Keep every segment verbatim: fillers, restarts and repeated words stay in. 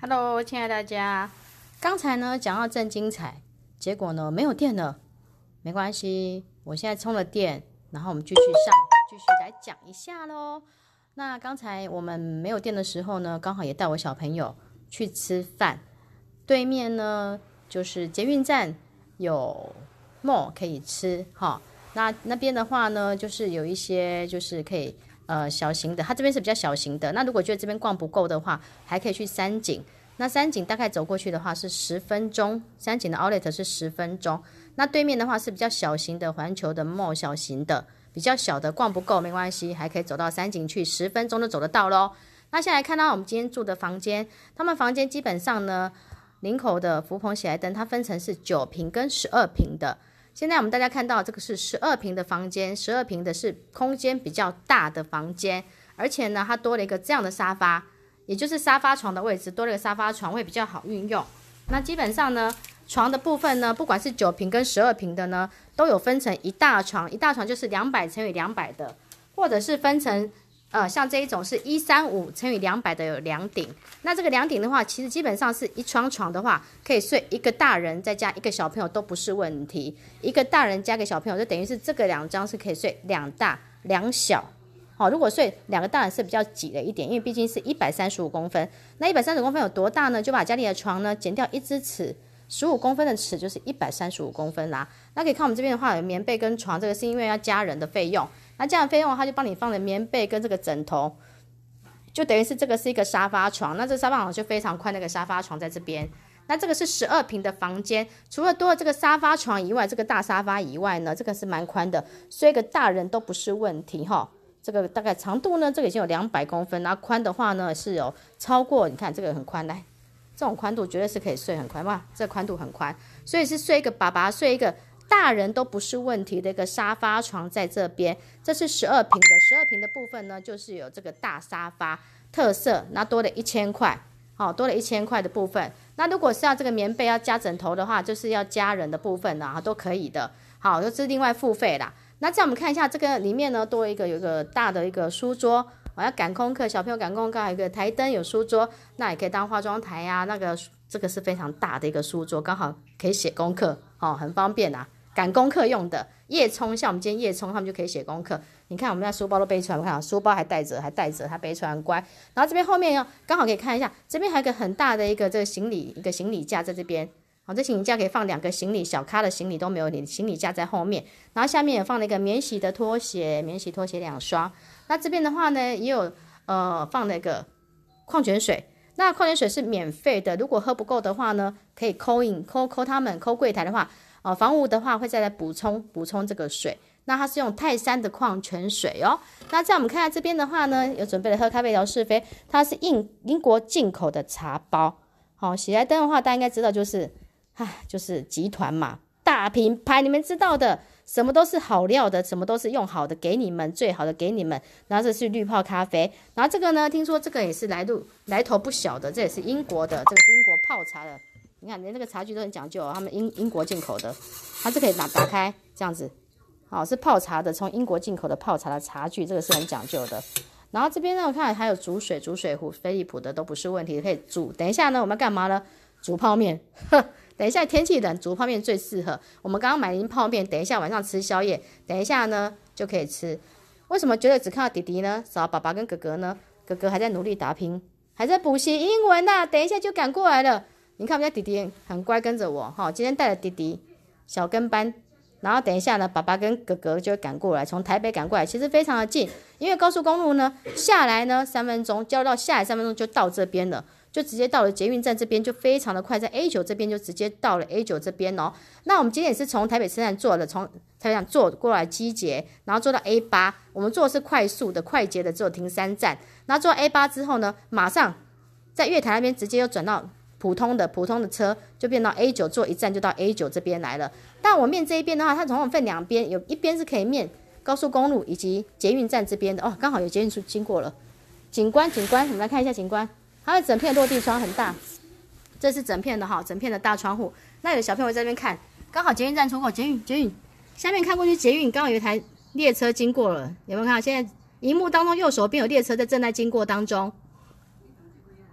Hello，亲爱的大家，刚才呢讲到正精彩，结果呢没有电了，没关系，我现在充了电，然后我们继续上，继续来讲一下咯。那刚才我们没有电的时候呢，刚好也带我小朋友去吃饭，对面呢就是捷运站有 mall 可以吃哈。那那边的话呢，就是有一些就是可以。呃，小型的，它这边是比较小型的。那如果觉得这边逛不够的话，还可以去三井。那三井大概走过去的话是十分钟，三井的 Outlet 是十分钟。那对面的话是比较小型的环球的 mall， 小型的，比较小的逛不够没关系，还可以走到三井去，十分钟就走得到咯。那现在看到我们今天住的房间，他们房间基本上呢，林口的福朋喜来登它分成是九坪跟十二坪的。现在我们大家看到这个是十二坪的房间，十二坪的是空间比较大的房间，而且呢，它多了一个这样的沙发，也就是沙发床的位置，多了一个沙发床会比较好运用。那基本上呢，床的部分呢，不管是九坪跟十二坪的呢，都有分成一大床，一大床就是两百乘以两百的，或者是分成呃，像这一种是一三五乘以两百的有两顶。那这个两顶的话，其实基本上是一张床的话，可以睡一个大人再加一个小朋友都不是问题。一个大人加个小朋友，就等于是这个两张是可以睡两大两小。好、哦，如果睡两个大人是比较挤了一点，因为毕竟是一百三十五公分。那一百三十公分有多大呢？就把家里的床呢减掉一只尺。十五公分的尺就是一百三十五公分啦。那可以看我们这边的话，有棉被跟床，这个是因为要加人的费用。那这样的费用，它就帮你放了棉被跟这个枕头，就等于是这个是一个沙发床。那这沙发床就非常宽，那个沙发床在这边。那这个是十二坪的房间，除了多了这个沙发床以外，这个大沙发以外呢，这个是蛮宽的，所以一个大人都不是问题哈。这个大概长度呢，这个已经有两百公分，然后宽的话呢是有超过，你看这个很宽，来。这种宽度绝对是可以睡很宽哇，这个宽度很宽，所以是睡一个爸爸睡一个大人都不是问题的一个沙发床在这边。这是十二坪的，十二坪的部分呢，就是有这个大沙发特色，那多了一千块，好、哦，多了一千块的部分。那如果是要这个棉被要加枕头的话，就是要加人的部分呢，都可以的。好，就是另外付费啦。那这样我们看一下这个里面呢，多一个有一个大的一个书桌。我要赶功课，小朋友赶功课，还有一个台灯，有书桌，那也可以当化妆台呀、啊。那个这个是非常大的一个书桌，刚好可以写功课，哦，很方便啊，赶功课用的。夜冲，像我们今天夜冲，他们就可以写功课。你看，我们家书包都背出来，我看书包还带着，还带着，他背出来很乖。然后这边后面刚好可以看一下，这边还有一个很大的一个这个行李，一个行李架在这边。好，这行李架可以放两个行李，小咖的行李都没有，你行李架在后面。然后下面也放了一个免洗的拖鞋，免洗拖鞋两双。那这边的话呢，也有呃放那个矿泉水。那矿泉水是免费的，如果喝不够的话呢，可以 call in call call 他们 call 柜台的话，呃，房屋的话会再来补充补充这个水。那它是用泰山的矿泉水哦。那这样我们看下这边的话呢，有准备了喝咖啡聊是非，它是英英国进口的茶包。好、哦，喜来登的话，大家应该知道就是。唉，就是集团嘛，大品牌，你们知道的，什么都是好料的，什么都是用好的给你们，最好的给你们。然后这是滤泡咖啡，然后这个呢，听说这个也是来路来头不小的，这也是英国的，这个是英国泡茶的。你看，连这个茶具都很讲究、哦，他们英英国进口的，它是可以打打开这样子，好、哦，是泡茶的，从英国进口的泡茶的茶具，这个是很讲究的。然后这边呢，我看还有煮水、煮水壶，飞利浦的都不是问题，可以煮。等一下呢，我们要干嘛呢？煮泡面。呵等一下天气冷，煮泡面最适合。我们刚刚买了一泡面，等一下晚上吃宵夜，等一下呢就可以吃。为什么觉得只看到弟弟呢？少爸爸跟哥哥呢？哥哥还在努力打拼，还在补习英文呐、啊，等一下就赶过来了。你看我们家弟弟很乖，跟着我哈、哦。今天带了弟弟小跟班，然后等一下呢，爸爸跟哥哥就会赶过来，从台北赶过来，其实非常的近，因为高速公路呢下来呢三分钟，交到下来三分钟就到这边了。就直接到了捷运站这边，就非常的快，在 A 九 这边就直接到了 A 九 这边哦。那我们今天也是从台北车站坐的，从台北站坐过来基捷，然后坐到 A 八，我们坐的是快速的、快捷的，只有停三站。然后坐到 A 八之后呢，马上在月台那边直接又转到普通的普通的车，就变到 A 九，坐一站就到 A 九 这边来了。但我面这一边的话，它总共分两边，有一边是可以面高速公路以及捷运站这边的哦，刚好有捷运处经过了。景观，景观，我们来看一下景观。它的整片落地窗很大，这是整片的哈，整片的大窗户。那有的小朋友在这边看，刚好捷运站出口，捷运捷运下面看过去，捷运刚好有一台列车经过了，有没有看到？现在荧幕当中右手边有列车在正在经过当中。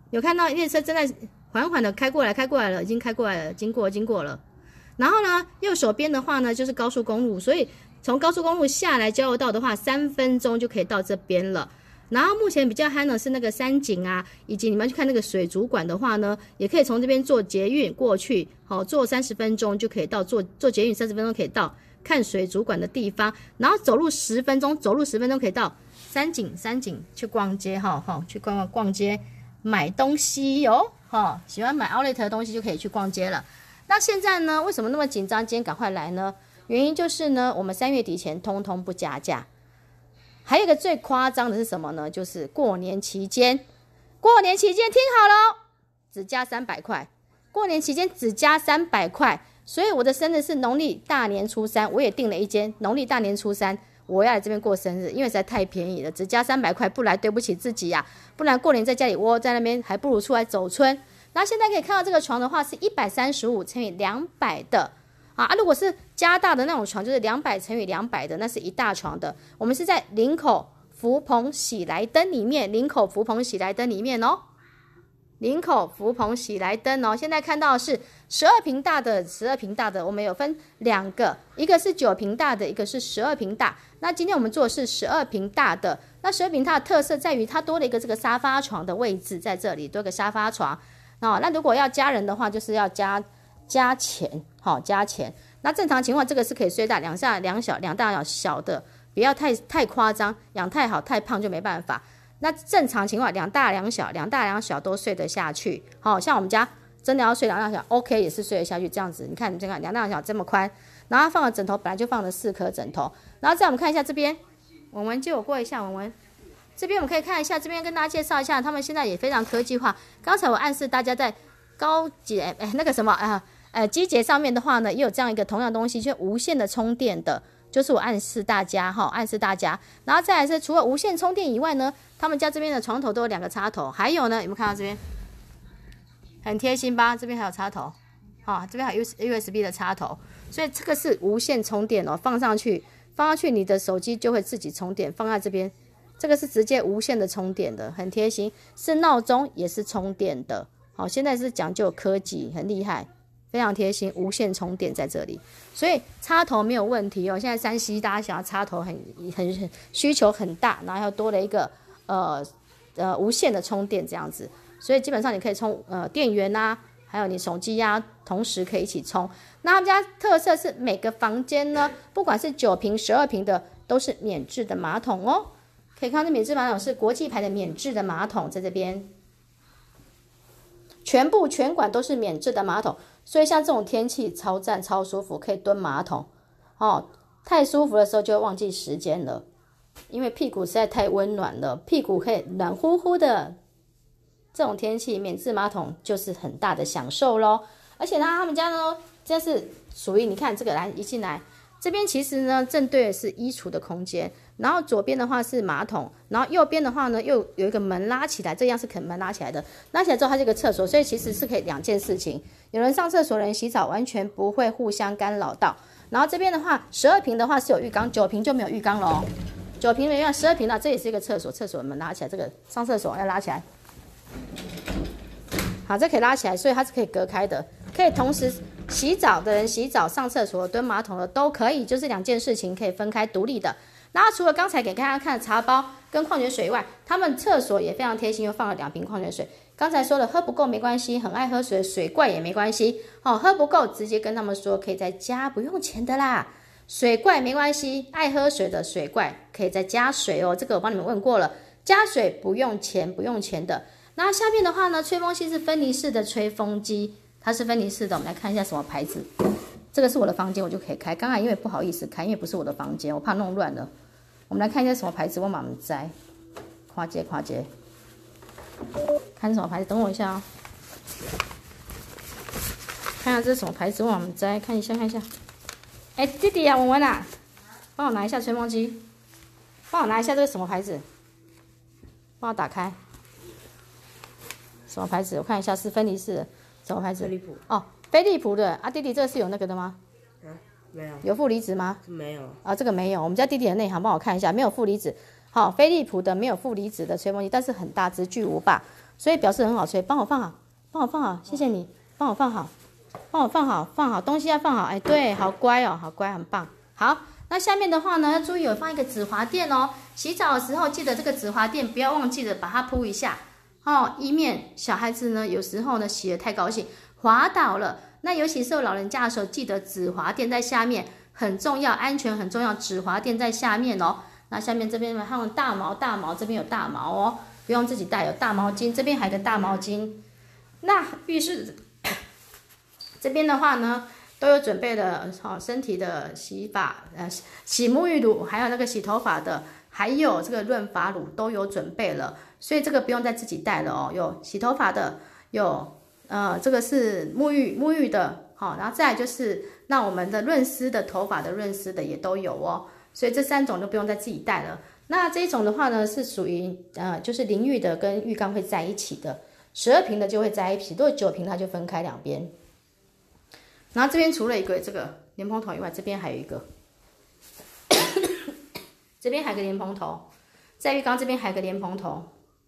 有看到列车正在缓缓的开过来，开过来了，已经开过来了，经过经过了。然后呢，右手边的话呢就是高速公路，所以从高速公路下来交流道的话，三分钟就可以到这边了。然后目前比较嗨呢是那个山景啊，以及你们去看那个水族馆的话呢，也可以从这边坐捷运过去，好、哦，坐三十分钟就可以到，坐坐捷运三十分钟可以到看水族馆的地方，然后走路十分钟，走路十分钟可以到山景，山景去逛街哈哈、哦，去逛逛逛街买东西哟，哈、哦，喜欢买 outlet 的东西就可以去逛街了。那现在呢，为什么那么紧张？今天赶快来呢？原因就是呢，我们三月底前通通不加价。还有一个最夸张的是什么呢？就是过年期间，过年期间听好了，只加三百块。过年期间只加三百块，所以我的生日是农历大年初三，我也订了一间农历大年初三，我要来这边过生日，因为实在太便宜了，只加三百块，不来对不起自己呀、啊，不然过年在家里窝在那边，还不如出来走春。那现在可以看到这个床的话是一百三十五乘以两百的啊，如果是加大的那种床就是两百乘以两百的，那是一大床的。我们是在林口福朋喜来登里面，林口福朋喜来登里面哦，林口福朋喜来登哦。现在看到的是十二平大的，十二平大的我们有分两个，一个是九平大的，一个是十二平大。那今天我们做的是十二平大的，那十二平大的特色在于它多了一个这个沙发床的位置在这里，多个沙发床。哦，那如果要加人的话，就是要加加钱，好、哦、加钱。那正常情况，这个是可以睡大两下两小两大小的，不要太太夸张，养太好太胖就没办法。那正常情况，两大两小，两大两小都睡得下去。好、哦、像我们家真的要睡两大小 ，OK 也是睡得下去。这样子，你看你这个两大两小这么宽，然后放的枕头本来就放了四颗枕头，然后再我们看一下这边，文文借我过一下，文文。这边我们可以看一下，这边跟大家介绍一下，他们现在也非常科技化。刚才我暗示大家在高捷哎那个什么啊呃机捷上面的话呢，也有这样一个同样东西，就是无线的充电的，就是我暗示大家哈，暗示大家。然后再来是除了无线充电以外呢，他们家这边的床头都有两个插头，还有呢有没有看到这边很贴心吧？这边还有插头，好、哦，这边还有 U S B 的插头，所以这个是无线充电哦，放上去放上去你的手机就会自己充电，放在这边。这个是直接无线的充电的，很贴心，是闹钟也是充电的。好，现在是讲究科技，很厉害，非常贴心，无线充电在这里，所以插头没有问题哦。现在山西大家想要插头很很很需求很大，然后又多了一个呃呃无线的充电这样子，所以基本上你可以充呃电源啊，还有你手机呀、啊，同时可以一起充。那他们家特色是每个房间呢，不管是九平、十二平的，都是免治的马桶哦。可以看到这免治马桶是国际牌的免治的马桶，在这边，全部全馆都是免治的马桶，所以像这种天气超赞超舒服，可以蹲马桶哦。太舒服的时候就会忘记时间了，因为屁股实在太温暖了，屁股可以暖乎乎的。这种天气免治马桶就是很大的享受咯。而且呢，他们家呢，这是属于你看这个来一进来，这边其实呢正对的是衣橱的空间。然后左边的话是马桶，然后右边的话呢又有一个门拉起来，这样是可门拉起来的，拉起来之后它是一个厕所，所以其实是可以两件事情，有人上厕所，有人洗澡，完全不会互相干扰到。然后这边的话，十二平的话是有浴缸，九平就没有浴缸了哦，九平没有，十二平呢这也是一个厕所，厕所门拉起来，这个上厕所要拉起来，好，这可以拉起来，所以它是可以隔开的，可以同时洗澡的人洗澡，上厕所蹲马桶的都可以，就是两件事情可以分开独立的。然后除了刚才给大家看的茶包跟矿泉水以外，他们厕所也非常贴心，又放了两瓶矿泉水。刚才说了喝不够没关系，很爱喝水，水怪也没关系。哦，喝不够直接跟他们说可以再加，不用钱的啦。水怪没关系，爱喝水的水怪可以再加水哦。这个我帮你们问过了，加水不用钱，不用钱的。那下面的话呢，吹风机是芬尼式的吹风机，它是芬尼式的。我们来看一下什么牌子。这个是我的房间，我就可以开。刚才因为不好意思开，因为不是我的房间，我怕弄乱了。我们来看一下什么牌子，我马上摘。跨界跨界，看什么牌子？等我一下哦。看下这是什么牌子，我马上摘。看一下看一下。哎，弟弟啊，文文啊，帮我拿一下吹风机。帮我拿一下这个什么牌子？帮我打开。什么牌子？我看一下是芬尼式的，什么牌子？ 飞利浦。 哦。飞利浦的啊，弟弟，这个是有那个的吗？ 啊，没有。 有负离子吗？ 没有。 啊，这个没有。我们家弟弟的内行帮我看一下，没有负离子。好，飞利浦的没有负离子的吹风机，但是很大只，巨无霸。 所以表示很好吹。帮我放好，帮我放好，谢谢你，帮我放好，帮我放好，放好东西要放好。哎，对，好乖哦，好乖，很棒。好，那下面的话呢，要注意有放一个止滑垫哦。洗澡的时候记得这个止滑垫不要忘记了把它铺一下哦，以免小孩子呢有时候呢洗得太高兴滑倒了。那尤其是有老人家的时候，记得止滑垫在下面很重要，安全很重要，止滑垫在下面哦。那下面这边还有大毛，大毛这边有大毛哦，不用自己带，有大毛巾，这边还有个大毛巾。那浴室这边的话呢，都有准备了好身体的洗发呃洗沐浴乳，还有那个洗头发的，还有这个润发乳都有准备了，所以这个不用再自己带了哦。有洗头发的，有呃这个是沐浴沐浴的，好，然后再来就是那我们的润丝的头发的润丝的也都有哦。所以这三种就不用再自己带了。那这一种的话呢，是属于呃，就是淋浴的跟浴缸会在一起的，十二瓶的就会在一起，如果九瓶它就分开两边。然后这边除了一个这个莲蓬头以外，这边还有一个，这边还有个莲蓬头，在浴缸这边还有个莲蓬头。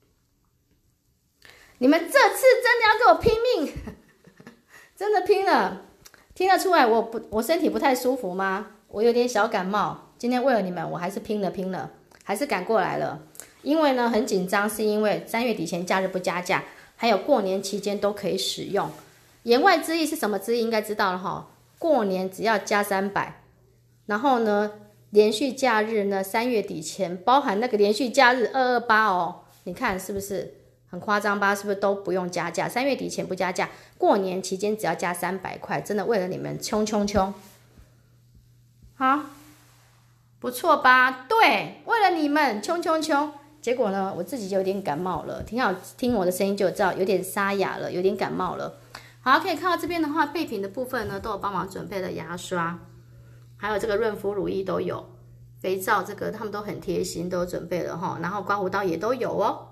你们这次真的要给我拼命，真的拼了，听得出来我不我身体不太舒服吗？我有点小感冒。今天为了你们，我还是拼了拼了，还是赶过来了。因为呢很紧张，是因为三月底前假日不加价，还有过年期间都可以使用。言外之意是什么之意？应该知道了哈。过年只要加三百，然后呢连续假日呢三月底前包含那个连续假日二二八哦，你看是不是很夸张吧？是不是都不用加价？三月底前不加价，过年期间只要加三百块，真的为了你们冲冲冲！好。不错吧？对，为了你们冲冲冲！结果呢，我自己就有点感冒了。听好听我的声音就知道有点沙哑了，有点感冒了。好，可以看到这边的话，备品的部分呢，都有帮忙准备了牙刷，还有这个润肤乳液都有，肥皂这个他们都很贴心，都有准备了哈。然后刮胡刀也都有哦。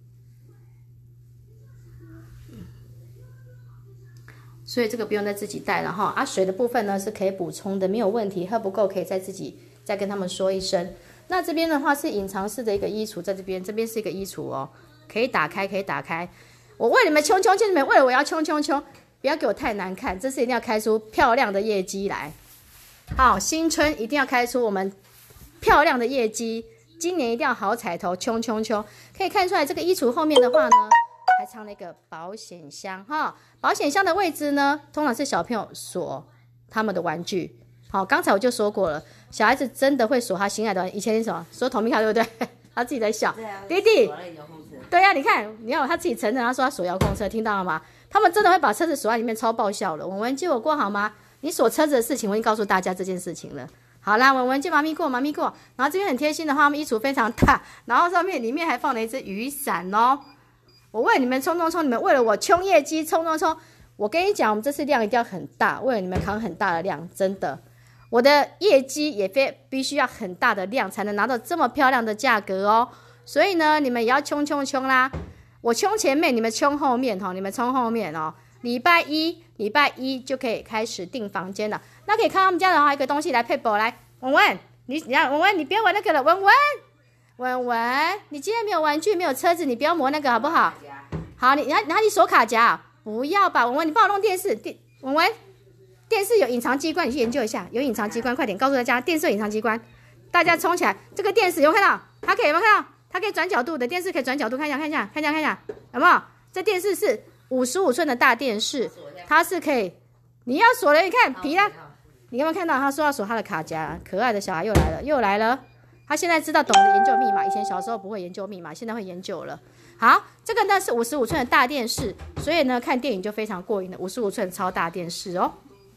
所以这个不用再自己带了哈。啊，水的部分呢是可以补充的，没有问题。喝不够可以再自己。再跟他们说一声。那这边的话是隐藏式的一个衣橱，在这边，这边是一个衣橱哦，可以打开，可以打开。我为你们冲冲冲，你们为了我要冲冲冲，不要给我太难看，这次一定要开出漂亮的业绩来。好，新春一定要开出我们漂亮的业绩，今年一定要好彩头，冲冲冲！可以看出来这个衣橱后面的话呢，还藏了一个保险箱哈。保险箱的位置呢，通常是小朋友锁他们的玩具。好，刚才我就说过了。小孩子真的会锁他心爱的玩具，以前是什么锁透明卡，对不对？他自己在笑。啊、弟弟，对呀、啊，你看，你看他自己承认，他说他锁遥控车，听到了吗？他们真的会把车子锁在里面，超爆笑了。文文借我过好吗？你锁车子的事情，我已经告诉大家这件事情了。好啦，文文借妈咪过，妈咪过。然后这边很贴心的话，他们衣橱非常大，然后上面里面还放了一只雨伞哦。我为你们冲冲冲，你们为了我冲业绩，冲冲冲！我跟你讲，我们这次量一定要很大，为了你们扛很大的量，真的。我的业绩也非必须要很大的量才能拿到这么漂亮的价格哦，所以呢，你们也要冲冲冲啦！我冲前面，你们冲后面哈，你们冲后面哦。礼拜一，礼拜一就可以开始订房间了。那可以看到我们家的话，一个东西来配宝来，文文，你你文文，你别玩那个了，文文，文文，你今天没有玩具，没有车子，你不要磨那个好不好？好，你然后你锁卡夹，不要吧，文文，你帮我弄电视，电文文。电视有隐藏机关，你去研究一下。有隐藏机关，快点告诉大家，电视有隐藏机关，大家冲起来！这个电视有没有看到？它可以有没有看到？它可以转角度的，电视可以转角度，看一下，看一下，看一下，看一下，有没有？这电视是五十五寸的大电视，它是可以，你要锁了，你看皮啦，你有没有看到？他说要锁他的卡夹，可爱的小孩又来了，又来了。他现在知道懂得研究密码，以前小时候不会研究密码，现在会研究了。好，这个呢是五十五寸的大电视，所以呢看电影就非常过瘾的五十五寸超大电视哦。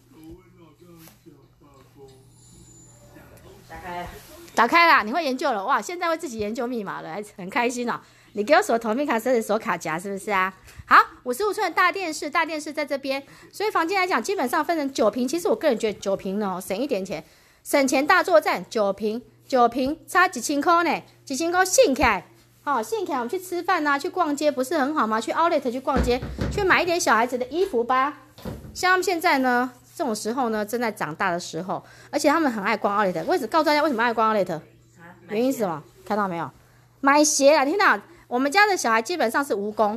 打开了，打开了，你会研究了哇！现在会自己研究密码了，还很开心哦。你给我锁透明卡，甚至锁卡夹，是不是啊？好，五十五寸的大电视，大电视在这边，所以房间来讲，基本上分成九坪。其实我个人觉得九坪呢，省一点钱，省钱大作战，九坪，九坪差几千块呢？几千块信起来，好、哦，信起来，我们去吃饭啊，去逛街，不是很好吗？去 Outlet 去逛街，去买一点小孩子的衣服吧。像他们现在呢？这种时候呢，正在长大的时候，而且他们很爱逛 Outlet。为什么告诉大家为什么爱逛 Outlet？原因是什么？看到没有？买鞋啊！听到？我们家的小孩基本上是蜈蚣，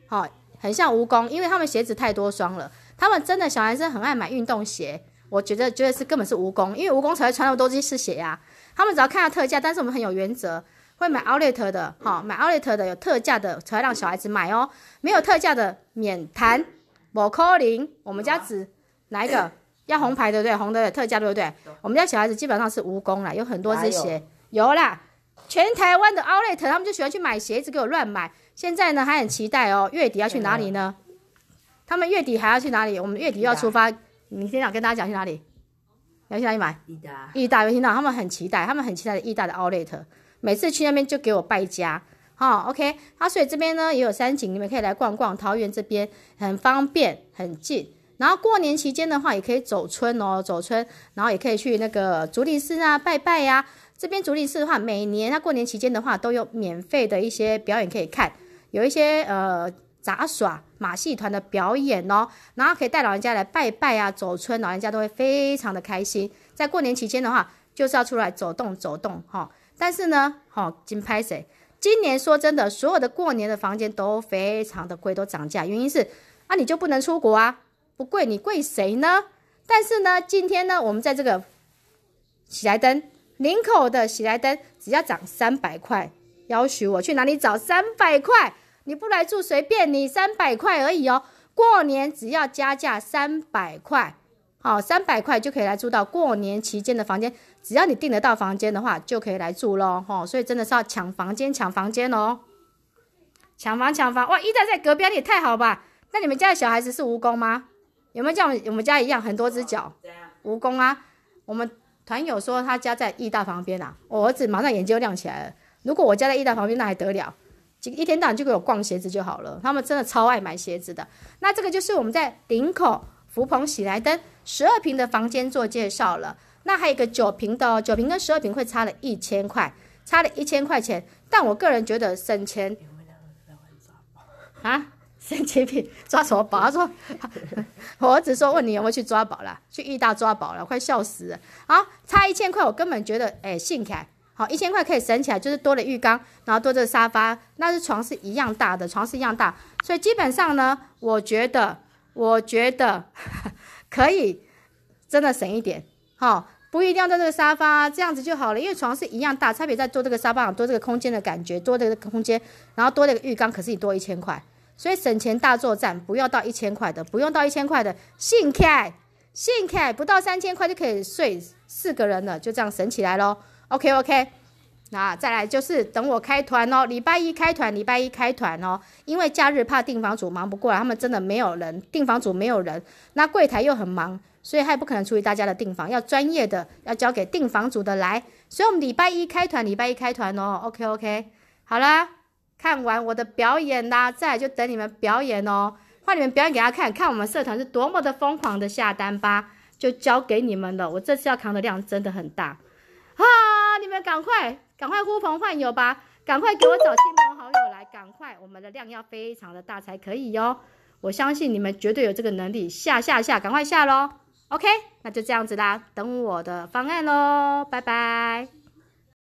好、哦，很像蜈蚣，因为他们鞋子太多双了。他们真的小男生很爱买运动鞋，我觉得觉得是根本是蜈蚣，因为蜈蚣才会穿那么多只鞋呀、啊。他们只要看到特价，但是我们很有原则，会买 outlet 的，好、哦，买 outlet 的有特价的才会让小孩子买哦，没有特价的免谈。某扣零，我们家只哪一个要红牌对不对？红的有特价对不对？我们家小孩子基本上是蜈蚣啦，有很多只鞋，有啦。全台湾的 outlet 他们就喜欢去买鞋子，给我乱买。现在呢还很期待哦，月底要去哪里呢？他们月底还要去哪里？我们月底要出发，你先讲跟大家讲去哪里？要去哪里买？ 义大， 义大有听到？他们很期待，他们很期待的义大的 outlet， 每次去那边就给我败家。好、哦、，OK， 啊，所以这边呢也有山景，你们可以来逛逛。桃园这边很方便，很近。然后过年期间的话，也可以走村哦，走村，然后也可以去那个竹林寺啊拜拜呀、啊。这边竹林寺的话，每年它过年期间的话，都有免费的一些表演可以看，有一些呃杂耍马戏团的表演哦，然后可以带老人家来拜拜啊，走村，老人家都会非常的开心。在过年期间的话，就是要出来走动走动哈、哦。但是呢，哈、哦，金拍谁？今年说真的，所有的过年的房间都非常的贵，都涨价。原因是啊，你就不能出国啊，不贵你贵谁呢？但是呢，今天呢，我们在这个喜来登林口的喜来登只要涨三百块，要许我去哪里找三百块？你不来住随便你三百块而已哦。过年只要加价三百块，好，三百块就可以来住到过年期间的房间。只要你订得到房间的话，就可以来住咯。吼，所以真的是要抢房间，抢房间哦，抢房抢房！哇，一大在隔壁，你也太好吧？那你们家的小孩子是蜈蚣吗？有没有像我们家一样很多只脚？蜈蚣啊！我们团友说他家在义大旁边啊，我儿子马上眼睛就亮起来了。如果我家在义大旁边，那还得了？一天到晚就给我逛鞋子就好了。他们真的超爱买鞋子的。那这个就是我们在林口福朋喜来登十二坪的房间做介绍了。那还有一个九坪的哦，九坪跟十二坪会差了一千块，差了一千块钱。但我个人觉得省钱啊，省钱比抓什么宝？他说，我儿子说问你有没有去抓宝啦，去义大抓宝了，快笑死了。好，差一千块，我根本觉得哎，信起来。好，一千块可以省起来，就是多了浴缸，然后多这个沙发，那是床是一样大的，床是一样大，所以基本上呢，我觉得，我觉得可以真的省一点，好。不一定要做这个沙发，这样子就好了，因为床是一样大，差别在多这个沙发，多这个空间的感觉，多这个空间，然后多这个浴缸，可是你多一千块，所以省钱大作战，不要到一千块的，不用到一千块的，信开，信开，不到三千块就可以睡四个人了，就这样省起来咯。OK OK， 那再来就是等我开团哦，礼拜一开团，礼拜一开团哦，因为假日怕订房主忙不过来，他们真的没有人，订房主没有人，那柜台又很忙。所以还不可能处理大家的订房，要专业的，要交给订房组的来。所以我们礼拜一开团，礼拜一开团哦。OK OK， 好啦，看完我的表演啦，再来就等你们表演哦，换你们表演给他看，看我们社团是多么的疯狂的下单吧，就交给你们了。我这次要扛的量真的很大啊！你们赶快赶快呼朋唤友吧，赶快给我找亲朋好友来，赶快，我们的量要非常的大才可以哟。我相信你们绝对有这个能力，下下下，赶快下咯。OK， 那就这样子啦，等我的方案咯，拜拜。